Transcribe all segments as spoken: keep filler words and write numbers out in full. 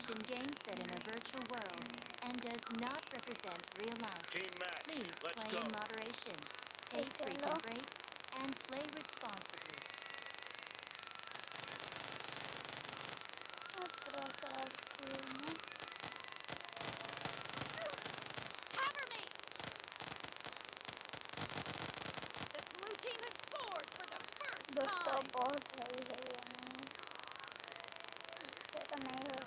in games set in a virtual world and does not represent real life. Team match. Please Let's play go. in moderation, take चलो frequent breaks, and play responsibly. अठारह class की हूँ Cover me! The blue team has scored for the first दोस्तों time. बहुत heavy heavy है इससे तो नहीं हो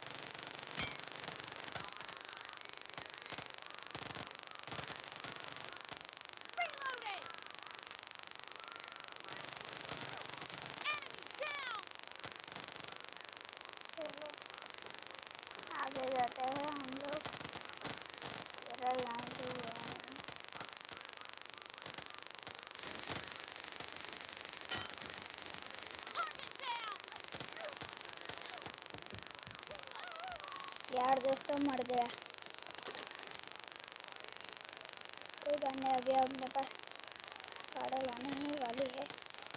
Reloading! Enemy down! चलो आगे जाते हैं हम लोग जरा यहाँ भी है Target down! यार दोस्तों मर गया कोई बात नहीं अभी अपने पास गाड़ी आने ही वाली है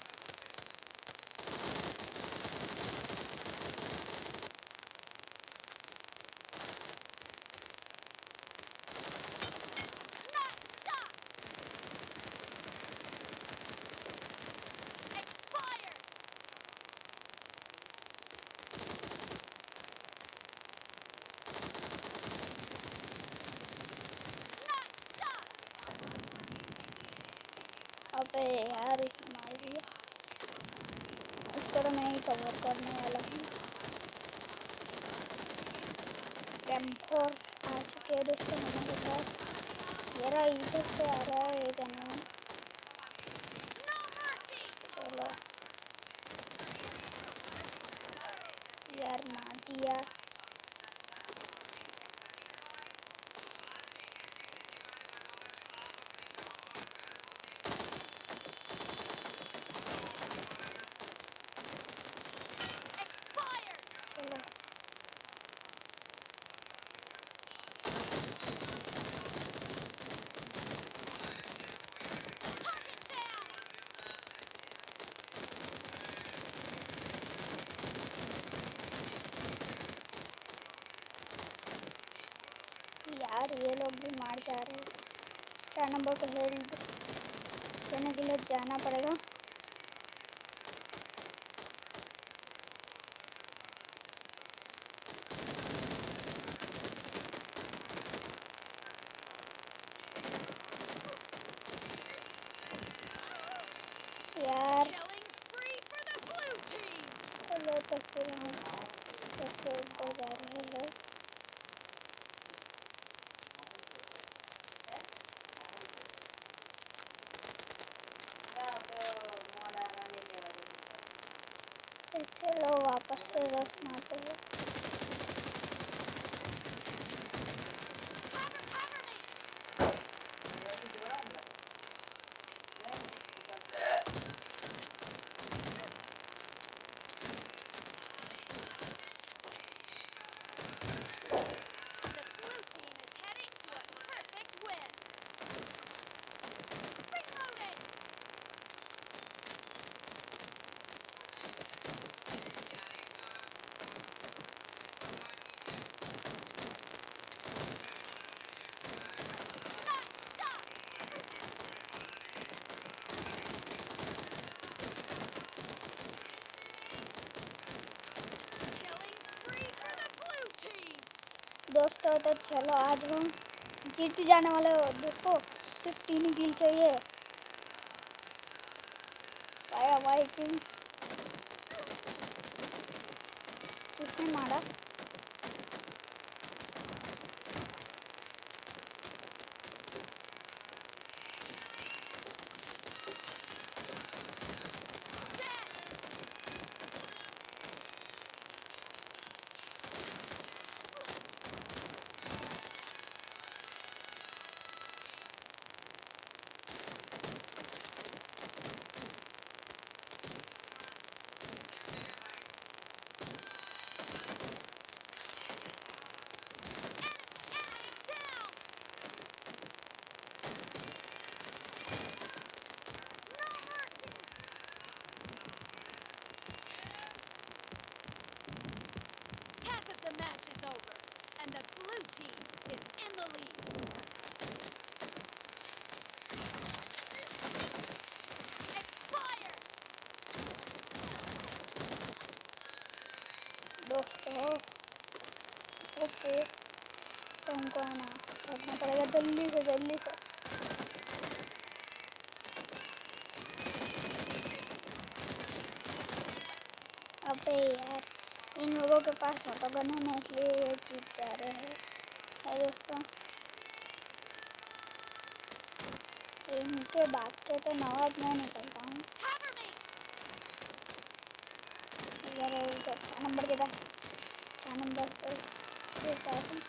Nice shot! Expired! Nice shot! अबे यार इसने मार दिया इसको तो मैं ही कवर करने वाला हूँ कैंपर आ चुके हैं दोस्तों हमारे पास मेरा इधर से आ रहा है ये गन No mercy! चलो यार मार दिया Expired! चलो Target down! यार ये लोग भी मार जा रहे हैं चार नंबर को हेल्थ देने के लिए जाना पड़ेगा यार Killing spree for the blue team! चलो तो फिर हम कैसे ऊपर जा रहे हैं फिर चलो वापस से रस मारते हैं Cover, cover me! The blue team is heading to a perfect win! Reloading! Nice shot! Killing spree for the blue team! दोस्तों तो चलो आज हम जीत जाने वाले हो देखो सिर्फ तीन ही किल चाहिए भाई हमारी टीम किसने मारा Dead! जल्दी से जल्दी से। अबे यार, इन लोगों के पास ऑटोगन है ना, इसलिए ये जीत जा रहे हैं। है दोस्तों, इनके बात के तो नवाज मैं निकलता हूँ। Cover me! इधर उधर छः नंबर के पास, छः नंबर पर देता हूँ।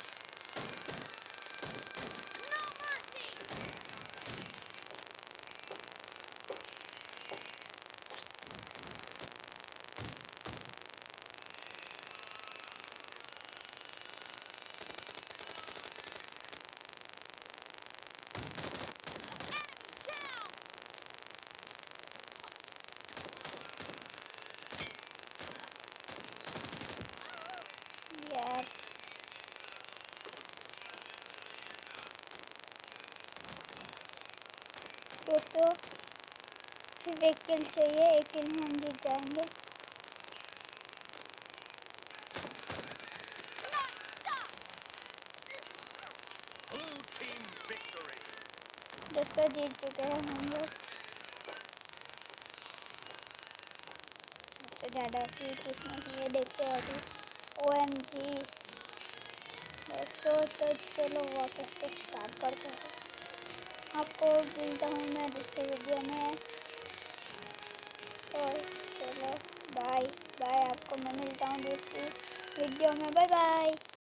No mercy! Down! यार दोस्तों, सिर्फ एक किल चाहिए, एक किल में हम जीत जाएंगे। Nice shot! Blue team victory. दोस्तों जीत चुके हैं हम लोग। सबसे ज़्यादा किल किसने किए देखते हैं अभी। ओ एम जी दोस्तों, तो चलो वापस से स्टार्ट करते हैं। आपको मिलता हूँ मैं दूसरे वीडियो में। तो चलो बाय बाय, आपको मैं मिलता हूँ दूसरी वीडियो में। Bye bye.